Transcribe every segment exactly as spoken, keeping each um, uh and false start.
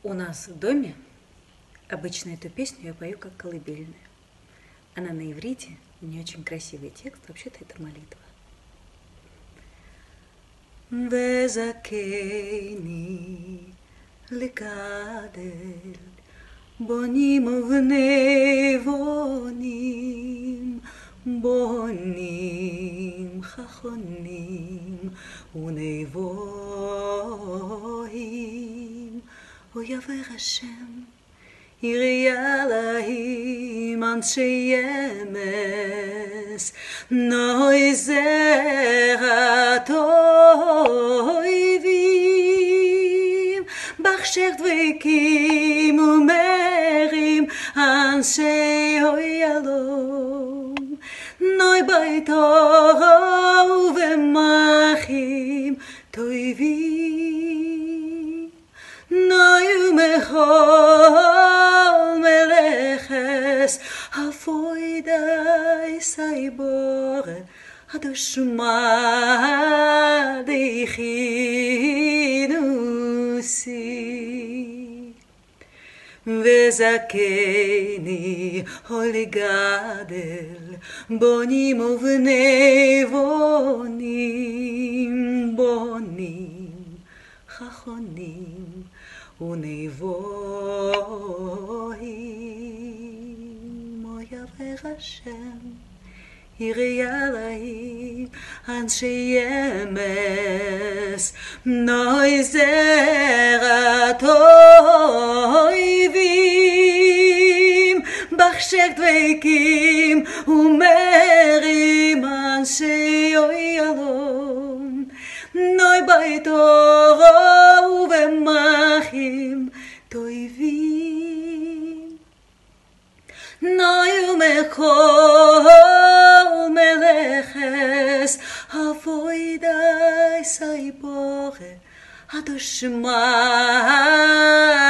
У нас в доме обычно эту песню я пою как колыбельную. Она на иврите, у нее очень красивый текст, вообще-то это молитва. וזכני לגדל בונים ובני בונים בונים חכונים ונבואים ויברך השם יריה להם אנשי ימס נוי זרע טובים בחשך דבקים ומרים אנשי הוילום נוי ביתו ומחים טובים נוי ומחול מלכס הפוידאי סייבורה הדושמה דחינוסי וזכני לגדל בונים ובני בונים בונים חכונים ונבואים ויברך השם יריה להם אנשי ימס נוי זרע טובים בחשך דבקים ומרים אנשי הוילום נוי ביתו ומחים טובים נוי ומכל מלכס הפוידאי סייבורה הדושמה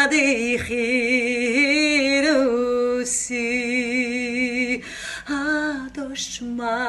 דחינוסי הדושמה